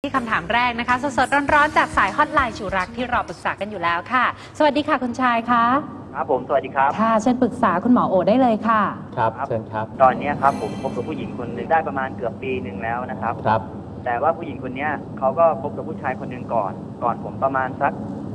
ที่คำถามแรกนะคะสดๆร้อนๆจากสายฮอตไลน์ชูรักที่รอปรึกษากันอยู่แล้วค่ะสวัสดีค่ะคุณชายคะครับผมสวัสดีครับค่ะเชิญปรึกษาคุณหมอโอได้เลยค่ะครับเชิญครับตอนนี้ครับผมคบกับผู้หญิงคนหนึ่งได้ประมาณเกือบปีหนึ่งแล้วนะครับครับแต่ว่าผู้หญิงคนนี้เขาก็คบกับผู้ชายคนหนึ่งก่อนผมประมาณสัก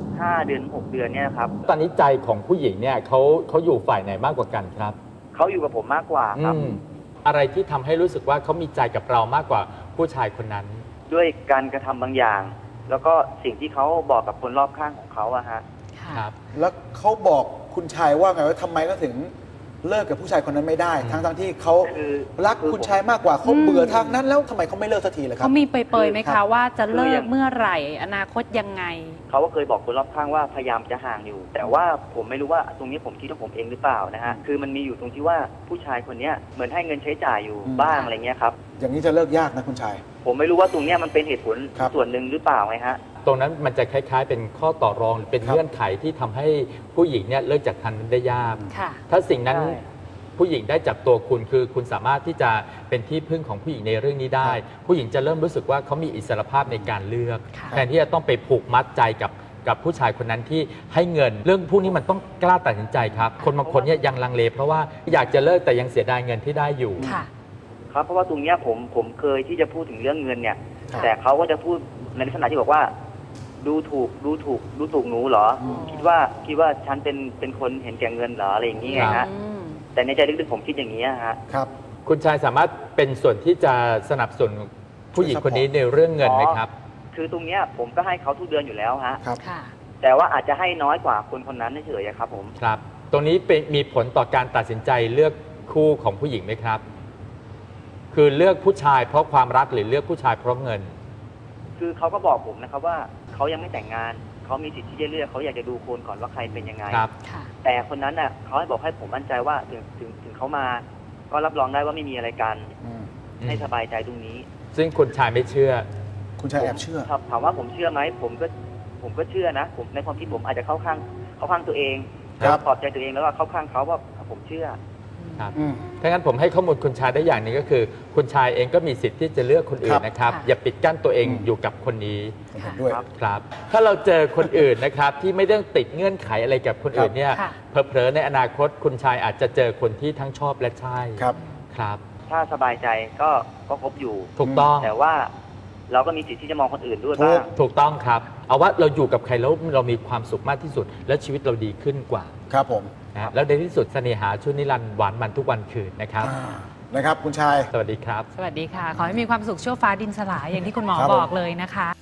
5 เดือน 6 เดือนเนี่ยครับตอนนี้ใจของผู้หญิงเนี่ยเขาอยู่ฝ่ายไหนมากกว่ากันครับเขาอยู่กับผมมากกว่าครับอะไรที่ทำให้รู้สึกว่าเขามีใจกับเรามากกว่าผู้ชายคนนั้นด้วยการกระทำบางอย่างแล้วก็สิ่งที่เขาบอกกับคนรอบข้างของเขาอะฮะครับแล้วเขาบอกคุณชายว่าไงว่าทำไมก็ถึงเลิกกับผู้ชายคนนั้นไม่ได้ทั้งที่เขารักคุณชายมากกว่าเขาเบื่อทางนั้นแล้วทำไมเขาไม่เลิกสักทีเลยครับเขามีเปยๆไหมคะว่าจะเลิกเมื่อไหร่อนาคตยังไงเขาก็เคยบอกคนรอบข้างว่าพยายามจะห่างอยู่แต่ว่าผมไม่รู้ว่าตรงนี้ผมคิดว่าผมเองหรือเปล่านะฮะคือมันมีอยู่ตรงที่ว่าผู้ชายคนนี้เหมือนให้เงินใช้จ่ายอยู่บ้างอะไรเงี้ยครับอย่างนี้จะเลิกยากนะคุณชายผมไม่รู้ว่าตรงนี้มันเป็นเหตุผลส่วนหนึ่งหรือเปล่าไงฮะตรงนั้นมันจะคล้ายๆเป็นข้อต่อรองหรือเป็นเงื่อนไขที่ทำให้ผู้หญิงเนี่ยเลิกจากกันได้ยากถ้าสิ่งนั้นผู้หญิงได้จับตัวคุณคือคุณสามารถที่จะเป็นที่พึ่งของผู้หญิงในเรื่องนี้ได้ผู้หญิงจะเริ่มรู้สึกว่าเขามีอิสรภาพในการเลือกแทนที่จะต้องไปผูกมัดใจกับผู้ชายคนนั้นที่ให้เงินเรื่องพวกนี้มันต้องกล้าตัดสินใจครับคนบางคนเนี่ยยังลังเลเพราะว่าอยากจะเลิกแต่ยังเสียดายเงินที่ได้อยู่ครับเพราะว่าตรงนี้ผมเคยที่จะพูดถึงเรื่องเงินเนี่ยแต่เขาก็จะพูดในลักษณะที่บอกว่าดูถูกหนูเหรอคิดว่าฉันเป็นคนเห็นแก่เงินเหรออะไรอย่างนี้ไงฮะแต่ในใจลึกๆผมคิดอย่างนี้ฮะครับคุณชายสามารถเป็นส่วนที่จะสนับสนุนผู้หญิงคนนี้ในเรื่องเงินไหมครับคือตรงนี้ผมก็ให้เขาทุกเดือนอยู่แล้วฮะครับแต่ว่าอาจจะให้น้อยกว่าคนนั้นเฉยๆครับผมครับตรงนี้มีผลต่อการตัดสินใจเลือกคู่ของผู้หญิงไหมครับคือเลือกผู้ชายเพราะความรักหรือเลือกผู้ชายเพราะเงินคือเขาก็บอกผมนะครับว่าเขายังไม่แต่งงานเขามีสิทธิ์ที่จะเลือกเขาอยากจะดูคนก่อนว่าใครเป็นยังไงแต่คนนั้นน่ะเขาให้บอกให้ผมมั่นใจว่าถึงเขามาก็รับรองได้ว่าไม่มีอะไรกันให้สบายใจตรงนี้ซึ่งคุณชายไม่เชื่อคุณชายแอบเชื่อถามว่าผมเชื่อไหมผมก็เชื่อนะผมในความคิดผมอาจจะเข้าข้างตัวเองปลอบใจตัวเองแล้วก็เข้าข้างเขาว่าผมเชื่อครับถ้างั้นผมให้ข้อมูลคุณชายได้อย่างนี้ก็คือคุณชายเองก็มีสิทธิ์ที่จะเลือกคนอื่นนะครับอย่าปิดกั้นตัวเองอยู่กับคนนี้ด้วยครับถ้าเราเจอคนอื่นนะครับที่ไม่ต้องติดเงื่อนไขอะไรกับคนอื่นเนี่ยเผลอๆในอนาคตคุณชายอาจจะเจอคนที่ทั้งชอบและใช่ครับถ้าสบายใจก็คบอยู่ถูกต้องแต่ว่าเราก็มีสิทธิ์ที่จะมองคนอื่นด้วยบ้างถูกต้องครับเอาว่าเราอยู่กับใครแล้วเรามีความสุขมากที่สุดและชีวิตเราดีขึ้นกว่าครับผมแล้วในที่สุดเสน่หาช่วนิรันดร์หวานมันทุกวันคืนนะครับคุณชายสวัสดีครับสวัสดีค่ะขอให้มีความสุขชั่วฟ้าดินสลายอย่างที่คุณหมอบอกเลยนะคะ